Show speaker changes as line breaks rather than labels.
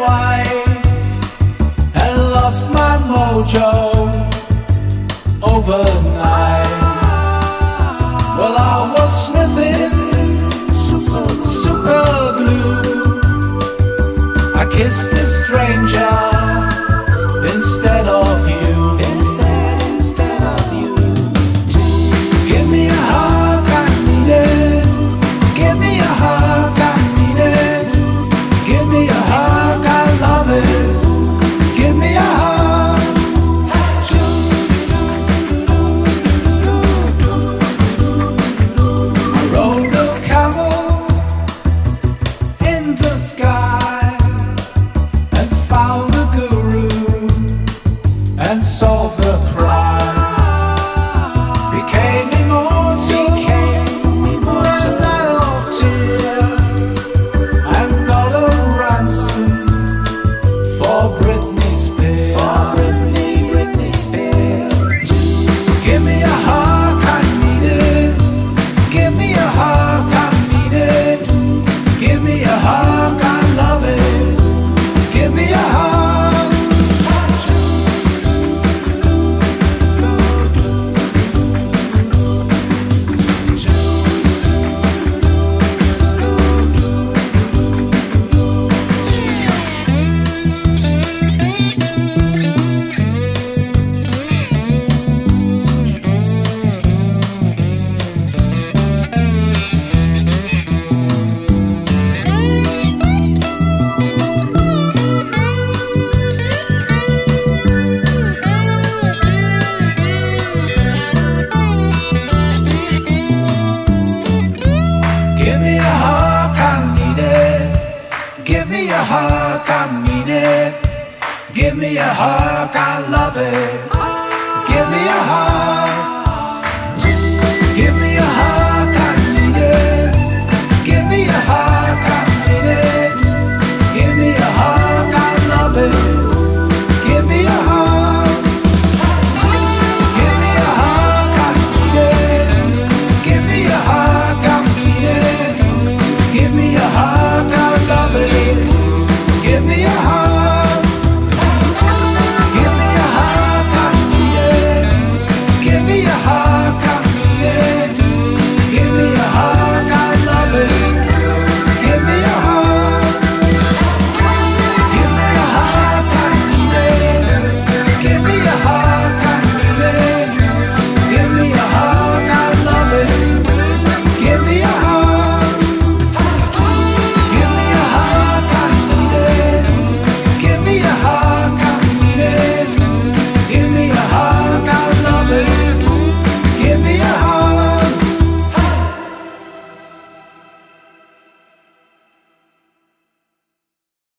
white and lost my mojo overnight. Well, I was sniffing super glue. I kissed a stranger instead of you. Instead of you. Give me a hug, I need it. Give me a hug, I need it. Give me a hug, I love it. Give me a hug. I rode a camel in the sky and found a guru and solved the crime. Became immortal, ran off tears and got a ransom for Britney Spears. Give me a hug, I need it. Give me a hug, I need it. Give me a hug, I love it. Give me a hug. Give me a hug, I need it. Give me a hug, I need it. Give me a hug, I love it. Give me a hug.